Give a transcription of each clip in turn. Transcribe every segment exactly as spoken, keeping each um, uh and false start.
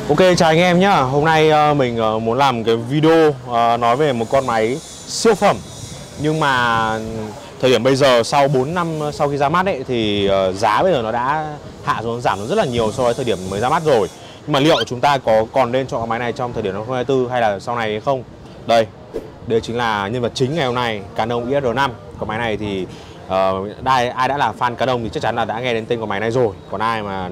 Ok, chào anh em nhá. Hôm nay uh, mình uh, muốn làm cái video uh, nói về một con máy siêu phẩm. Nhưng mà thời điểm bây giờ sau bốn năm sau khi ra mắt ấy thì uh, giá bây giờ nó đã hạ xuống, giảm xuống rất là nhiều so với thời điểm mới ra mắt rồi. Nhưng mà liệu chúng ta có còn nên chọn cái máy này trong thời điểm năm hai không hai tư hay là sau này hay không? Đây, đây chính là nhân vật chính ngày hôm nay, Canon i ét rờ năm. Con máy này thì uh, ai, ai đã là fan Canon thì chắc chắn là đã nghe đến tên con máy này rồi. Còn ai mà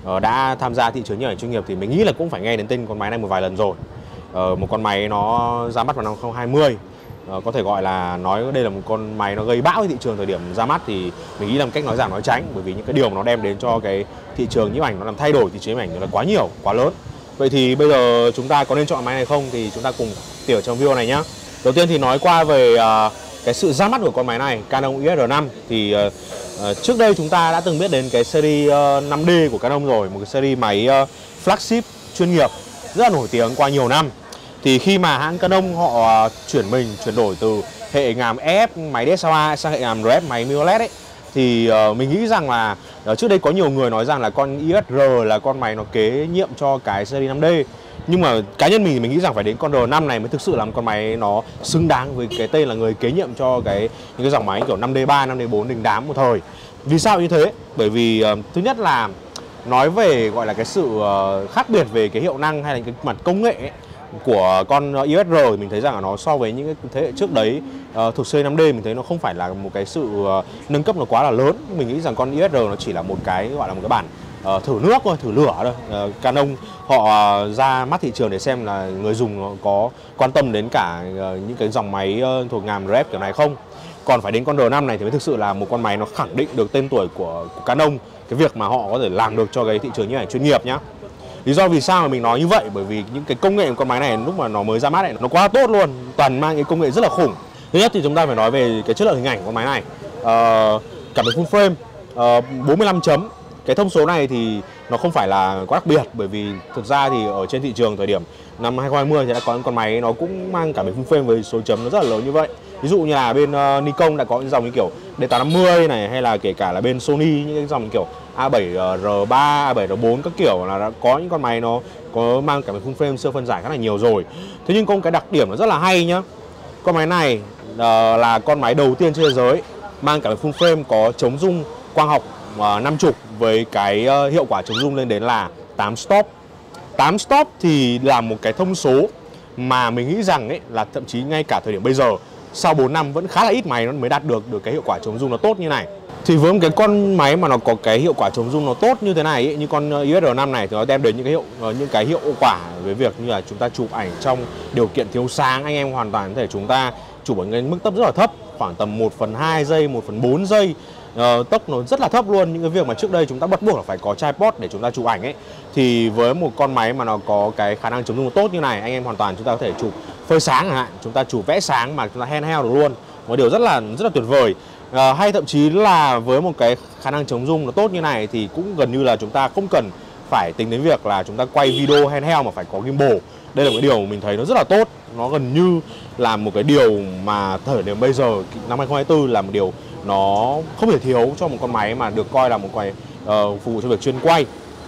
đã tham gia thị trường nhiếp ảnh chuyên nghiệp thì mình nghĩ là cũng phải nghe đến tên con máy này một vài lần rồi. ờ, Một con máy nó ra mắt vào năm hai không hai không, ờ, có thể gọi là nói đây là một con máy nó gây bão thị trường thời điểm ra mắt thì mình nghĩ là một cách nói giảm nói tránh, bởi vì những cái điều mà nó đem đến cho cái thị trường nhiếp ảnh, nó làm thay đổi thị trường nhiếp ảnh là quá nhiều, quá lớn. Vậy thì bây giờ chúng ta có nên chọn máy này không thì chúng ta cùng tỉa trong video này nhé. Đầu tiên thì nói qua về uh, cái sự ra mắt của con máy này, Canon i ét rờ năm thì uh, uh, trước đây chúng ta đã từng biết đến cái series uh, năm D của Canon rồi, một cái series máy uh, flagship chuyên nghiệp rất là nổi tiếng qua nhiều năm. Thì khi mà hãng Canon họ uh, chuyển mình chuyển đổi từ hệ ngàm e ép máy đê ét lờ rờ sang hệ ngàm rờ ép máy mirrorless ấy, thì uh, mình nghĩ rằng là uh, trước đây có nhiều người nói rằng là con i ét rờ là con máy nó kế nhiệm cho cái series năm D. Nhưng mà cá nhân mình thì mình nghĩ rằng phải đến con R năm này mới thực sự là một con máy nó xứng đáng với cái tên là người kế nhiệm cho cái những cái dòng máy kiểu năm D ba, năm D bốn đình đám một thời. Vì sao như thế? Bởi vì uh, thứ nhất là nói về gọi là cái sự uh, khác biệt về cái hiệu năng hay là cái mặt công nghệ ấy, của con i ét rờ thì mình thấy rằng là nó so với những cái thế hệ trước đấy uh, thuộc series năm D mình thấy nó không phải là một cái sự uh, nâng cấp nó quá là lớn. Mình nghĩ rằng con i ét rờ nó chỉ là một cái gọi là một cái bản uh, thử nước thôi, thử lửa thôi. Uh, Canon họ uh, ra mắt thị trường để xem là người dùng có quan tâm đến cả uh, những cái dòng máy uh, thuộc ngàm rờ ép kiểu này không. Còn phải đến con R năm này thì mới thực sự là một con máy nó khẳng định được tên tuổi của, của Canon, cái việc mà họ có thể làm được cho cái thị trường nhiếp ảnh chuyên nghiệp nhá. Lý do vì sao mà mình nói như vậy, bởi vì những cái công nghệ của con máy này lúc mà nó mới ra mắt này nó quá tốt luôn, toàn mang cái công nghệ rất là khủng. Thứ nhất thì chúng ta phải nói về cái chất lượng hình ảnh của con máy này. Uh, cảm biến full frame uh, bốn mươi lăm chấm. Cái thông số này thì nó không phải là quá đặc biệt, bởi vì thực ra thì ở trên thị trường thời điểm năm hai không hai không thì đã có những con máy nó cũng mang cảm biến full frame với số chấm nó rất là lớn như vậy. Ví dụ như là bên uh, Nikon đã có những dòng như kiểu D tám năm mươi này, hay là kể cả là bên Sony những cái dòng như kiểu A bảy R ba, A bảy R bốn các kiểu là đã có những con máy nó có mang cảm biến full frame siêu phân giải khá là nhiều rồi. Thế nhưng có một cái đặc điểm nó rất là hay nhá. Con máy này uh, là con máy đầu tiên trên thế giới mang cảm biến full frame có chống rung quang học uh, năm mươi với cái uh, hiệu quả chống rung lên đến là tám stop. tám stop thì là một cái thông số mà mình nghĩ rằng ấy là thậm chí ngay cả thời điểm bây giờ sau bốn năm vẫn khá là ít máy nó mới đạt được được cái hiệu quả chống rung nó tốt như này. Thì với một cái con máy mà nó có cái hiệu quả chống rung nó tốt như thế này ấy, như con i ét rờ năm này thì nó đem đến những cái hiệu những cái hiệu quả với việc như là chúng ta chụp ảnh trong điều kiện thiếu sáng, anh em hoàn toàn có thể chúng ta chụp ở cái mức tốc rất là thấp, khoảng tầm một phần hai giây, một phần bốn giây. Uh, tốc nó rất là thấp luôn. Những cái việc mà trước đây chúng ta bắt buộc là phải có tripod để chúng ta chụp ảnh ấy, thì với một con máy mà nó có cái khả năng chống rung tốt như này, anh em hoàn toàn chúng ta có thể chụp phơi sáng chẳng hạn, chúng ta chụp vẽ sáng mà chúng ta handheld được luôn, một điều rất là rất là tuyệt vời. Uh, hay thậm chí là với một cái khả năng chống rung nó tốt như này thì cũng gần như là chúng ta không cần phải tính đến việc là chúng ta quay video handheld mà phải có gimbal. Đây là một điều mình thấy nó rất là tốt, nó gần như là một cái điều mà thời điểm bây giờ năm hai không hai tư là một điều nó không thể thiếu cho một con máy mà được coi là một cái uh, phục vụ cho việc chuyên quay.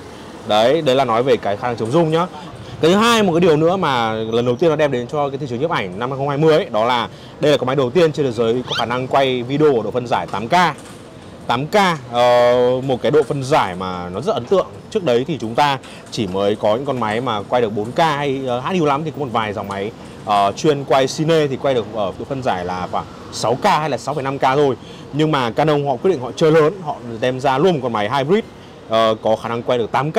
Đấy, đấy là nói về cái khả năng chống rung nhá. Cái thứ hai, một cái điều nữa mà lần đầu tiên nó đem đến cho cái thị trường nhiếp ảnh năm hai không hai không ấy, đó là đây là con máy đầu tiên trên thế giới có khả năng quay video ở độ phân giải tám K. tám K, uh, một cái độ phân giải mà nó rất ấn tượng. Trước đấy thì chúng ta chỉ mới có những con máy mà quay được bốn K hay uh, hát nhiều lắm thì có một vài dòng máy uh, chuyên quay cine thì quay được ở độ phân giải là khoảng sáu K hay là sáu phẩy năm K thôi. Nhưng mà Canon họ quyết định họ chơi lớn, họ đem ra luôn một con máy hybrid uh, có khả năng quay được tám K.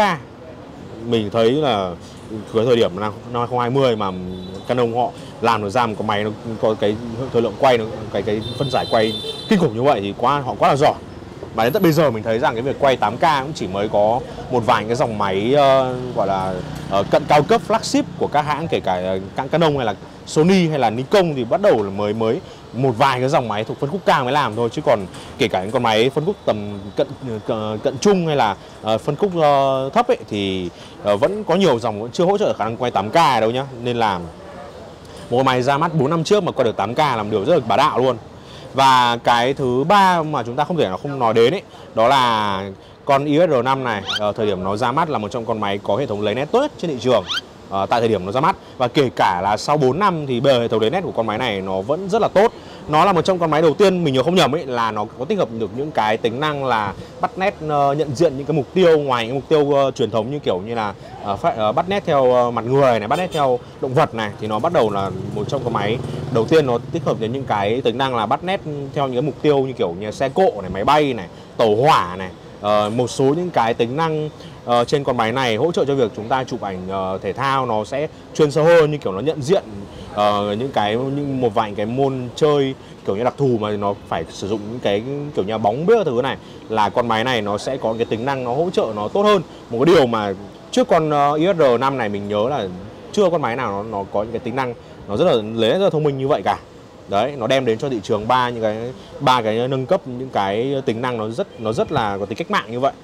Mình thấy là cái thời điểm năm hai không hai không mà Canon họ làm được ra một con máy nó có cái thời lượng quay, nó, cái cái phân giải quay kinh khủng như vậy thì quá họ quá là giỏi. Mà đến tận bây giờ mình thấy rằng cái việc quay tám K cũng chỉ mới có một vài cái dòng máy uh, gọi là uh, cận cao cấp flagship của các hãng, kể cả uh, Canon hay là Sony hay là Nikon thì bắt đầu là mới mới một vài cái dòng máy thuộc phân khúc cao mới làm thôi, chứ còn kể cả những con máy phân khúc tầm cận cận, cận trung hay là uh, phân khúc uh, thấp ấy thì uh, vẫn có nhiều dòng vẫn chưa hỗ trợ khả năng quay tám K đâu nhá. Nên là một con máy ra mắt bốn năm trước mà quay được tám K làm điều rất là bá đạo luôn. Và cái thứ ba mà chúng ta không thể nào không nói đến ấy, đó là con i ét rờ năm này uh, thời điểm nó ra mắt là một trong con máy có hệ thống lấy nét tốt nhất trên thị trường uh, tại thời điểm nó ra mắt. Và kể cả là sau bốn năm thì bây giờ hệ thống lấy nét của con máy này nó vẫn rất là tốt. Nó là một trong con máy đầu tiên mình nhớ không nhầm ấy là nó có tích hợp được những cái tính năng là bắt nét uh, nhận diện những cái mục tiêu ngoài những mục tiêu uh, truyền thống như kiểu như là uh, phát, uh, bắt nét theo uh, mặt người này, bắt nét theo động vật này, thì nó bắt đầu là một trong con máy đầu tiên nó tích hợp đến những cái tính năng là bắt nét theo những cái mục tiêu như kiểu như xe cộ này, máy bay này, tàu hỏa này. Uh, một số những cái tính năng uh, trên con máy này hỗ trợ cho việc chúng ta chụp ảnh uh, thể thao nó sẽ chuyên sâu hơn, như kiểu nó nhận diện uh, những cái những một vài cái môn chơi kiểu như đặc thù mà nó phải sử dụng những cái kiểu như bóng biết thứ này, là con máy này nó sẽ có cái tính năng nó hỗ trợ nó tốt hơn. Một cái điều mà trước con uh, i ét rờ năm này mình nhớ là chưa con máy nào nó, nó có những cái tính năng nó rất là lấy rất là thông minh như vậy cả. Đấy, nó đem đến cho thị trường ba những cái ba cái nâng cấp những cái tính năng nó rất nó rất là có tính cách mạng như vậy.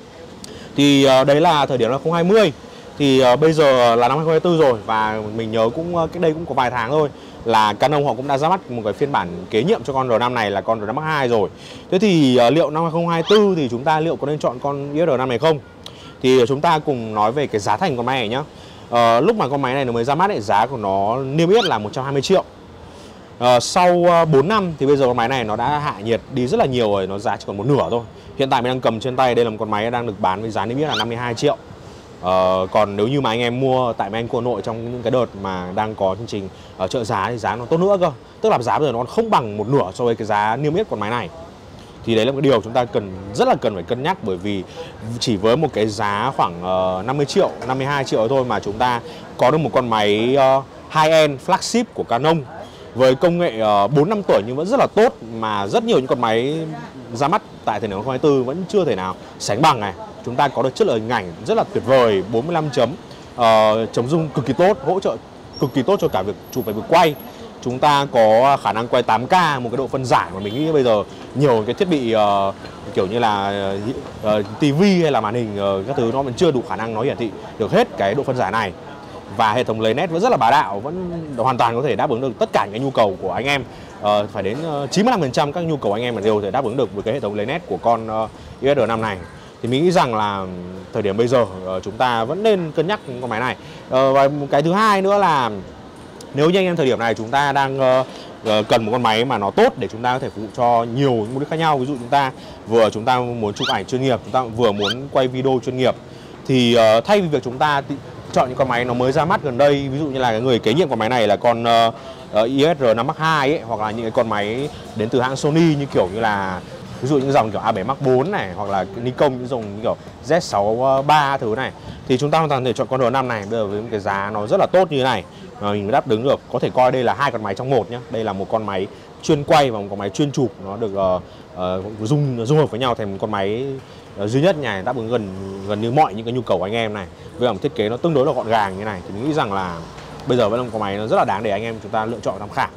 Thì uh, đấy là thời điểm là hai không hai không. Thì uh, bây giờ là năm hai không hai tư rồi, và mình nhớ cũng uh, cách đây cũng có vài tháng thôi là Canon họ cũng đã ra mắt một cái phiên bản kế nhiệm cho con R năm này là con R năm Mark hai rồi. Thế thì uh, liệu năm hai không hai tư thì chúng ta liệu có nên chọn con i ét rờ năm này không? Thì uh, chúng ta cùng nói về cái giá thành con máy này nhá. Uh, lúc mà con máy này nó mới ra mắt ấy, giá của nó niêm yết là một trăm hai mươi triệu. Uh, sau uh, bốn năm thì bây giờ con máy này nó đã hạ nhiệt đi rất là nhiều rồi, nó giá chỉ còn một nửa thôi. Hiện tại mình đang cầm trên tay đây là một con máy đang được bán với giá niêm yết là năm mươi hai triệu. Uh, còn nếu như mà anh em mua tại mấy anh cô nội trong những cái đợt mà đang có chương trình uh, trợ giá thì giá nó tốt nữa cơ. Tức là giá bây giờ nó không bằng một nửa so với cái giá niêm yết con máy này. Thì đấy là một điều chúng ta cần rất là cần phải cân nhắc, bởi vì chỉ với một cái giá khoảng uh, năm mươi triệu, năm mươi hai triệu thôi mà chúng ta có được một con máy uh, high-end flagship của Canon với công nghệ uh, bốn năm tuổi nhưng vẫn rất là tốt, mà rất nhiều những con máy ra mắt tại thời điểm hai không hai tư vẫn chưa thể nào sánh bằng này. Chúng ta có được chất lượng hình ảnh rất là tuyệt vời, bốn mươi lăm chấm, uh, chấm zoom cực kỳ tốt, hỗ trợ cực kỳ tốt cho cả việc chụp và việc quay. Chúng ta có khả năng quay tám K, một cái độ phân giải mà mình nghĩ bây giờ nhiều cái thiết bị uh, kiểu như là uh, ti vi hay là màn hình uh, các thứ nó vẫn chưa đủ khả năng nó hiển thị được hết cái độ phân giải này. Và hệ thống lấy nét vẫn rất là bá đạo, vẫn hoàn toàn có thể đáp ứng được tất cả những nhu cầu của anh em. Uh, phải đến uh, chín mươi lăm phần trăm các nhu cầu anh em đều có thể đáp ứng được với cái hệ thống lấy nét của con uh, i ét rờ năm này. Thì mình nghĩ rằng là thời điểm bây giờ uh, chúng ta vẫn nên cân nhắc con máy này. Uh, và một cái thứ hai nữa là nếu như anh em thời điểm này chúng ta đang uh, uh, cần một con máy mà nó tốt để chúng ta có thể phục vụ cho nhiều mục đích khác nhau. Ví dụ chúng ta vừa chúng ta muốn chụp ảnh chuyên nghiệp, chúng ta vừa muốn quay video chuyên nghiệp, thì uh, thay vì việc chúng ta chọn những con máy nó mới ra mắt gần đây, ví dụ như là cái người kế nhiệm con máy này là con uh, uh, i ét rờ năm Mark hai ấy, hoặc là những cái con máy đến từ hãng Sony như kiểu như là ví dụ những dòng kiểu A bảy Mark bốn này, hoặc là Nikon những dòng như kiểu Z sáu ba thứ này, thì chúng ta hoàn toàn thể chọn con R năm này bây giờ với một cái giá nó rất là tốt như thế này mà mình đáp ứng được. Có thể coi đây là hai con máy trong một nhé. Đây là một con máy chuyên quay và một con máy chuyên chụp, nó được uh, uh, dung dung hợp với nhau thành một con máy uh, duy nhất này, đáp ứng gần gần như mọi những cái nhu cầu của anh em này, với một thiết kế nó tương đối là gọn gàng như này. Thì mình nghĩ rằng là bây giờ vẫn là một con máy nó rất là đáng để anh em chúng ta lựa chọn tham khảo.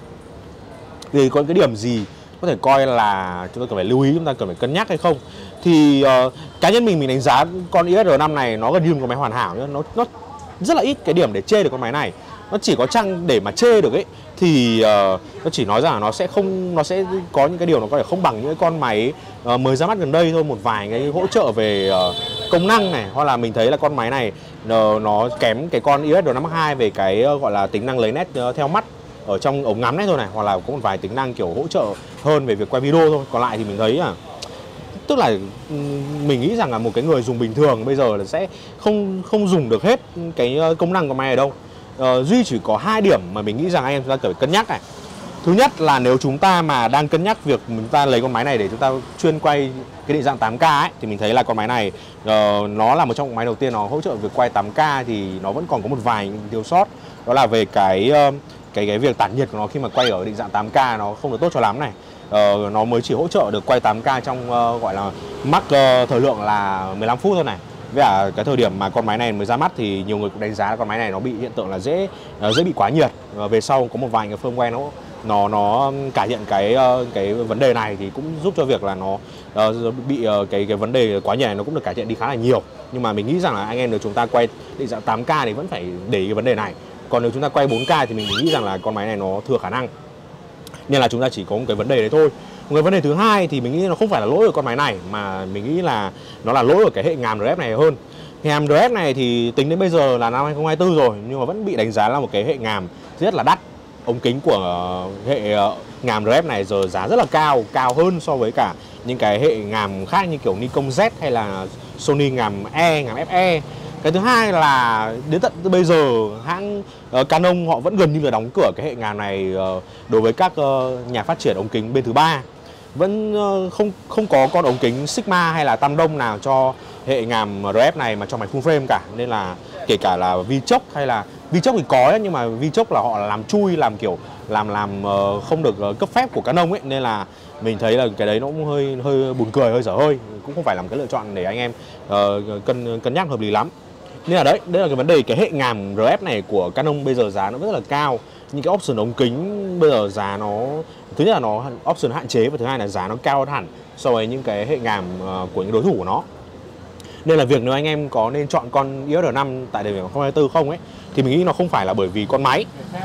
Thì có cái điểm gì có thể coi là chúng ta cần phải lưu ý, chúng ta cần phải cân nhắc hay không? Thì uh, cá nhân mình mình đánh giá con i ét rờ năm này nó gần như một con máy hoàn hảo nhá. Nó nó rất là ít cái điểm để chê được con máy này. Nó chỉ có chăng để mà chê được ấy thì uh, nó chỉ nói rằng là nó sẽ không nó sẽ có những cái điều nó có thể không bằng những cái con máy uh, mới ra mắt gần đây thôi, một vài cái hỗ trợ về uh, công năng này, hoặc là mình thấy là con máy này uh, nó kém cái con i ét rờ năm Mark hai về cái uh, gọi là tính năng lấy nét uh, theo mắt ở trong ống ngắm này thôi này, hoặc là có một vài tính năng kiểu hỗ trợ hơn về việc quay video thôi. Còn lại thì mình thấy à, tức là mình nghĩ rằng là một cái người dùng bình thường bây giờ là sẽ không không dùng được hết cái công năng của máy này đâu. Uh, duy chỉ có hai điểm mà mình nghĩ rằng anh em chúng ta cần phải cân nhắc này. Thứ nhất là nếu chúng ta mà đang cân nhắc việc chúng ta lấy con máy này để chúng ta chuyên quay cái định dạng tám K ấy, thì mình thấy là con máy này uh, nó là một trong những máy đầu tiên nó hỗ trợ việc quay tám K, thì nó vẫn còn có một vài những thiếu sót, đó là về cái uh, cái cái việc tản nhiệt của nó khi mà quay ở định dạng tám K nó không được tốt cho lắm này. Uh, nó mới chỉ hỗ trợ được quay tám K trong uh, gọi là max uh, thời lượng là mười lăm phút thôi này. Với cả cái thời điểm mà con máy này mới ra mắt thì nhiều người cũng đánh giá là con máy này nó bị hiện tượng là dễ uh, dễ bị quá nhiệt. Và về sau có một vài cái firmware nó nó nó cải thiện cái uh, cái vấn đề này, thì cũng giúp cho việc là nó uh, bị uh, cái cái vấn đề quá nhiệt này nó cũng được cải thiện đi khá là nhiều. Nhưng mà mình nghĩ rằng là anh em nếu chúng ta quay định dạng tám K thì vẫn phải để ý cái vấn đề này. Còn nếu chúng ta quay bốn K thì mình nghĩ rằng là con máy này nó thừa khả năng, nên là chúng ta chỉ có một cái vấn đề đấy thôi. Một cái vấn đề thứ hai thì mình nghĩ nó không phải là lỗi ở con máy này, mà mình nghĩ là nó là lỗi ở cái hệ ngàm rờ ép này hơn. Hệ ngàm rờ ép này thì tính đến bây giờ là năm hai không hai tư rồi, nhưng mà vẫn bị đánh giá là một cái hệ ngàm rất là đắt. Ống kính của hệ ngàm rờ ép này giờ giá rất là cao, cao hơn so với cả những cái hệ ngàm khác như kiểu Nikon Z hay là Sony ngàm E, ngàm ép e. Cái thứ hai là đến tận bây giờ hãng uh, Canon họ vẫn gần như là đóng cửa cái hệ ngàm này uh, đối với các uh, nhà phát triển ống kính bên thứ ba. Vẫn uh, không không có con ống kính Sigma hay là Tam Đông nào cho hệ ngàm rờ ép này mà cho máy full frame cả. Nên là kể cả là Vichok hay là Vichok thì có ấy, nhưng mà Vichok là họ làm chui, làm kiểu làm làm uh, không được uh, cấp phép của Canon ấy, nên là mình thấy là cái đấy nó cũng hơi hơi buồn cười, hơi dở hơi, cũng không phải là một cái lựa chọn để anh em uh, cân cân nhắc hợp lý lắm. Nên là đấy, đây là cái vấn đề cái hệ ngàm rờ ép này của Canon bây giờ giá nó rất là cao. Những cái option ống kính bây giờ giá nó, thứ nhất là nó option hạn chế, và thứ hai là giá nó cao hơn hẳn so với những cái hệ ngàm uh, của những đối thủ của nó. Nên là việc nếu anh em có nên chọn con i ét rờ năm tại thời điểm không hai tư không ấy, thì mình nghĩ nó không phải là bởi vì con máy,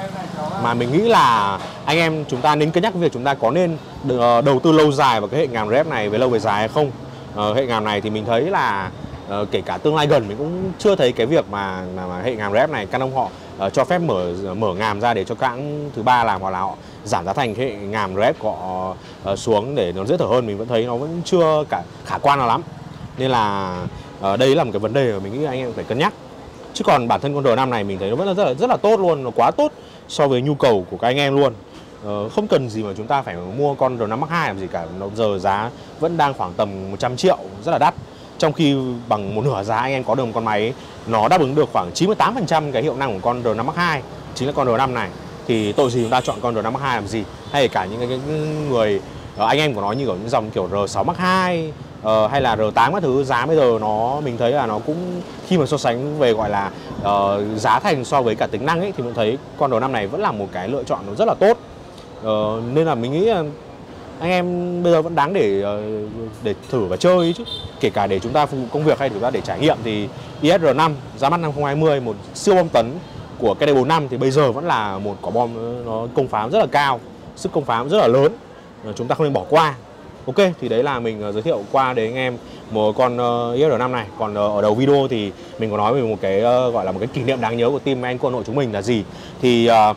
mà mình nghĩ là anh em chúng ta nên cân nhắc việc chúng ta có nên đầu tư lâu dài vào cái hệ ngàm rờ ép này về lâu về dài hay không. Uh, hệ ngàm này thì mình thấy là uh, kể cả tương lai gần mình cũng chưa thấy cái việc mà, mà, mà hệ ngàm rờ ép này Canon họ uh, cho phép mở mở ngàm ra để cho các hãng thứ ba làm, hoặc là họ giảm giá thành hệ ngàm rờ ép của họ uh, xuống để nó dễ thở hơn. Mình vẫn thấy nó vẫn chưa cả khả quan nào lắm. Nên là uh, đây là một cái vấn đề mà mình nghĩ anh em phải cân nhắc. Chứ còn bản thân con R năm này mình thấy nó vẫn là rất là rất là tốt luôn, nó quá tốt so với nhu cầu của các anh em luôn. Ờ, không cần gì mà chúng ta phải mua con R năm Mark hai làm gì cả. Nó giờ giá vẫn đang khoảng tầm một trăm triệu, rất là đắt. Trong khi bằng một nửa giá anh em có được một con máy nó đáp ứng được khoảng chín mươi tám phần trăm cái hiệu năng của con R năm Mark hai, chính là con R năm này. Thì tội gì chúng ta chọn con R năm Mark hai làm gì? Hay cả những cái người anh em của nó như kiểu những dòng kiểu R sáu Mark hai uh, hay là R tám các thứ, giá bây giờ nó mình thấy là nó cũng, khi mà so sánh về gọi là uh, giá thành so với cả tính năng ấy, thì mình thấy con R năm này vẫn là một cái lựa chọn nó rất là tốt. Uh, nên là mình nghĩ là anh em bây giờ vẫn đáng để uh, để thử và chơi ấy chứ. Kể cả để chúng ta phục vụ công việc hay chúng ta để trải nghiệm thì i ét rờ năm ra mắt năm không hai không, một siêu bom tấn của cái D bốn năm thì bây giờ vẫn là một quả bom nó công phá rất là cao, sức công phá rất là lớn, chúng ta không nên bỏ qua. Ok, thì đấy là mình giới thiệu qua đến anh em một con i ét rờ năm này. Còn ở đầu video thì mình có nói về một cái gọi là một cái kỷ niệm đáng nhớ của team anh quân đội chúng mình là gì. Thì uh,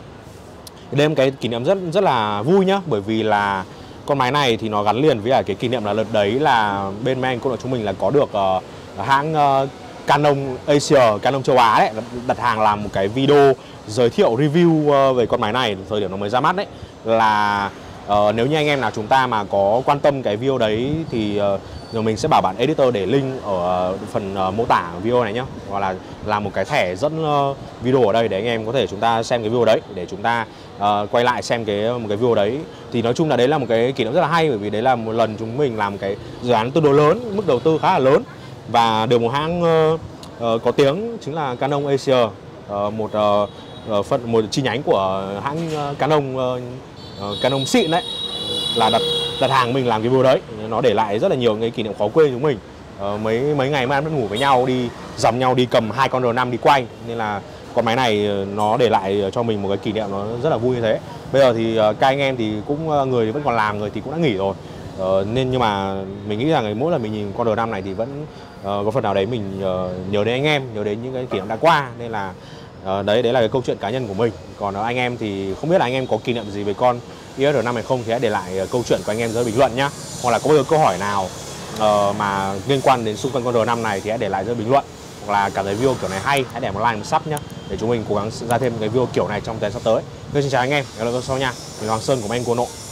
đêm cái kỷ niệm rất rất là vui nhá, bởi vì là con máy này thì nó gắn liền với cái kỷ niệm là đợt đấy là bên anh quân đội chúng mình là có được uh, hãng uh, Canon Asia, Canon châu Á đấy, đặt hàng làm một cái video giới thiệu review uh, về con máy này thời điểm nó mới ra mắt đấy. Là uh, nếu như anh em nào chúng ta mà có quan tâm cái video đấy thì uh, rồi mình sẽ bảo bạn editor để link ở uh, phần uh, mô tả video này nhá, hoặc là làm một cái thẻ dẫn uh, video ở đây để anh em có thể chúng ta xem cái video đấy, để chúng ta uh, quay lại xem cái một cái video đấy. Thì nói chung là đấy là một cái kỷ niệm rất là hay, bởi vì đấy là một lần chúng mình làm cái dự án tương đối lớn, mức đầu tư khá là lớn, và được một hãng uh, uh, có tiếng chính là Canon Asia, uh, một uh, phần một chi nhánh của hãng uh, Canon uh, uh, Canon xịn đấy, là đặt đặt hàng mình làm cái video đấy. Nó để lại rất là nhiều cái kỷ niệm khó quên chúng mình. Uh, mấy mấy ngày mai mất ngủ với nhau, đi dòng nhau đi cầm hai con R năm đi quay, nên là con máy này nó để lại cho mình một cái kỷ niệm nó rất là vui như thế. Bây giờ thì uh, các anh em thì cũng uh, người thì vẫn còn làm, người thì cũng đã nghỉ rồi. Uh, nên nhưng mà mình nghĩ rằng mỗi lần mình nhìn con R năm này thì vẫn uh, có phần nào đấy mình uh, nhớ đến anh em, nhớ đến những cái kỷ niệm đã qua. Nên là uh, đấy đấy là cái câu chuyện cá nhân của mình. Còn uh, anh em thì không biết là anh em có kỷ niệm gì về con i ét rờ năm hay không thì hãy để lại uh, câu chuyện của anh em dưới bình luận nhá. Hoặc là có bao giờ câu hỏi nào uh, mà liên quan đến xung quanh con R năm này thì hãy để lại dưới bình luận. Hoặc là cảm thấy video kiểu này hay, hãy để một like, một sub nhá, để chúng mình cố gắng ra thêm cái video kiểu này trong thời gian sắp tới. Tôi xin chào anh em, hẹn gặp lại sau nha. Mình Hoàng Sơn của Anh Quân Nội.